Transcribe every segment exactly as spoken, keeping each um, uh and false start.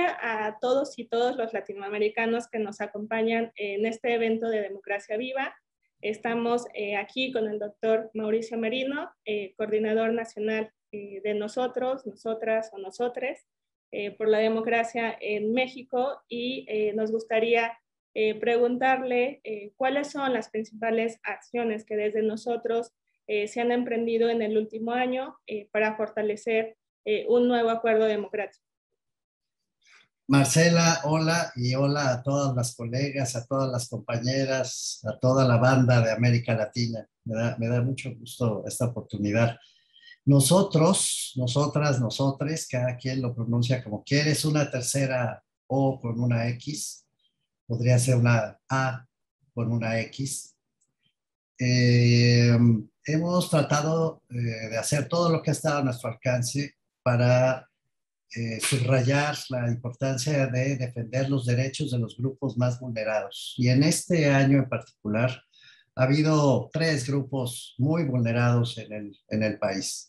día a todos y todos los latinoamericanos que nos acompañan en este evento de Democracia Viva. Estamos eh, aquí con el doctor Mauricio Merino, eh, coordinador nacional eh, de nosotros, nosotras o nosotres, eh, por la democracia en México, y eh, nos gustaría eh, preguntarle eh, cuáles son las principales acciones que desde nosotros eh, se han emprendido en el último año eh, para fortalecer eh, un nuevo acuerdo democrático. Marcela, hola, y hola a todas las colegas, a todas las compañeras, a toda la banda de América Latina. Me da, me da mucho gusto esta oportunidad. Nosotros, nosotras, nosotres, cada quien lo pronuncia como quiere, es una tercera O con una X, podría ser una A con una X. Eh, hemos tratado eh, de hacer todo lo que ha estado a nuestro alcance para eh, subrayar la importancia de defender los derechos de los grupos más vulnerados. Y en este año en particular ha habido tres grupos muy vulnerados en el, en el país.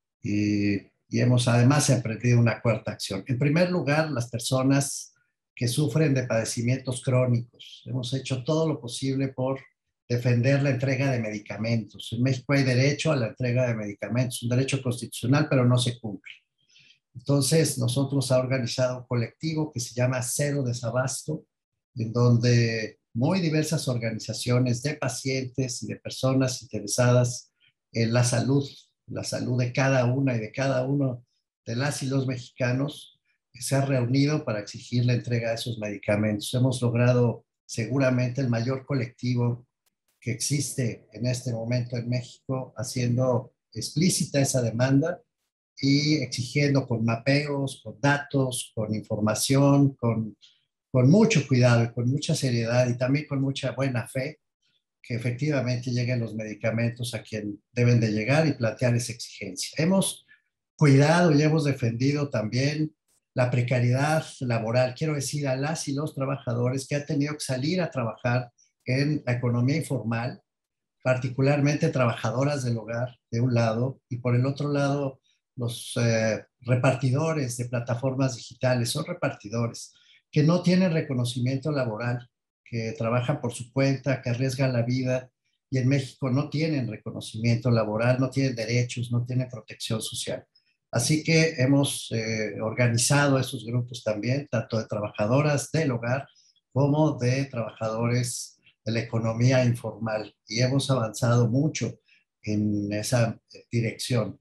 Y, y hemos además emprendido una cuarta acción. En primer lugar, las personas que sufren de padecimientos crónicos. Hemos hecho todo lo posible por defender la entrega de medicamentos. En México hay derecho a la entrega de medicamentos, un derecho constitucional, pero no se cumple. Entonces, nosotros ha organizado un colectivo que se llama Cero Desabasto, en donde muy diversas organizaciones de pacientes y de personas interesadas en la salud, la salud de cada una y de cada uno de las y los mexicanos, se ha reunido para exigir la entrega de esos medicamentos. Hemos logrado seguramente el mayor colectivo que existe en este momento en México, haciendo explícita esa demanda y exigiendo con mapeos, con datos, con información, con, con mucho cuidado y con mucha seriedad y también con mucha buena fe, que efectivamente lleguen los medicamentos a quien deben de llegar y plantear esa exigencia. Hemos cuidado y hemos defendido también la precariedad laboral, quiero decir, a las y los trabajadores que han tenido que salir a trabajar en la economía informal, particularmente trabajadoras del hogar, de un lado, y por el otro lado, los eh, repartidores de plataformas digitales, son repartidores que no tienen reconocimiento laboral, que trabajan por su cuenta, que arriesgan la vida, y en México no tienen reconocimiento laboral, no tienen derechos, no tienen protección social. Así que hemos eh, organizado esos grupos también, tanto de trabajadoras del hogar como de trabajadores de la economía informal, y hemos avanzado mucho en esa dirección.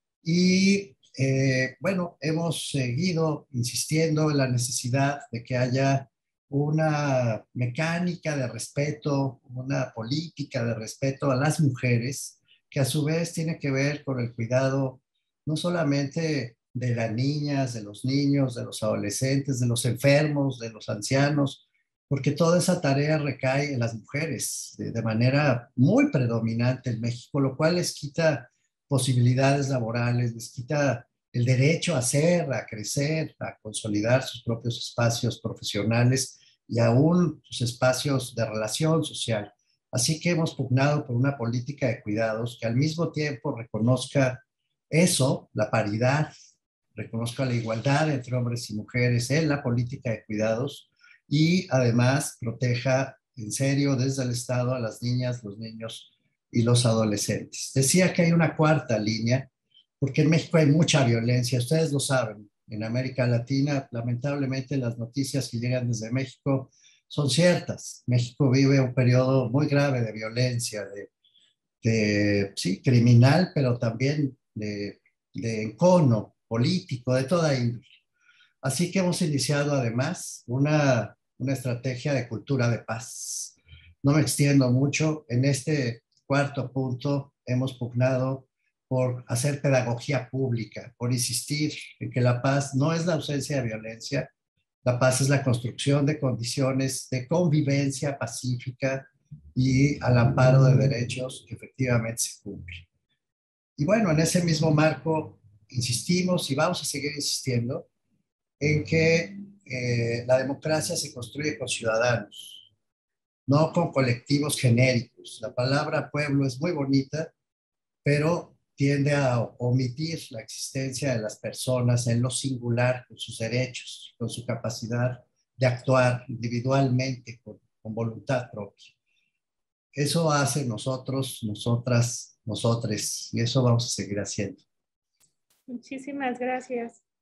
Y eh, bueno, hemos seguido insistiendo en la necesidad de que haya una mecánica de respeto, una política de respeto a las mujeres, que a su vez tiene que ver con el cuidado no solamente de las niñas, de los niños, de los adolescentes, de los enfermos, de los ancianos, porque toda esa tarea recae en las mujeres de, de manera muy predominante en México, lo cual les quita posibilidades laborales, les quita el derecho a ser, a crecer, a consolidar sus propios espacios profesionales y aún sus espacios de relación social. Así que hemos pugnado por una política de cuidados que al mismo tiempo reconozca eso, la paridad, reconozca la igualdad entre hombres y mujeres en la política de cuidados y además proteja en serio desde el Estado a las niñas, los niños y los adolescentes. Decía que hay una cuarta línea, porque en México hay mucha violencia, ustedes lo saben. En América Latina, lamentablemente, las noticias que llegan desde México son ciertas. México vive un periodo muy grave de violencia, de, de sí, criminal, pero también de, de encono político, de toda índole. Así que hemos iniciado además una, una estrategia de cultura de paz. No me extiendo mucho. En este cuarto punto hemos pugnado por hacer pedagogía pública, por insistir en que la paz no es la ausencia de violencia, la paz es la construcción de condiciones de convivencia pacífica y al amparo de derechos que efectivamente se cumplen. Y bueno, en ese mismo marco insistimos y vamos a seguir insistiendo en que eh, la democracia se construye con ciudadanos, no con colectivos genéricos. La palabra pueblo es muy bonita, pero tiende a omitir la existencia de las personas en lo singular, con sus derechos, con su capacidad de actuar individualmente, con, con voluntad propia. Eso hace nosotros, nosotras, nosotres, y eso vamos a seguir haciendo. Muchísimas gracias.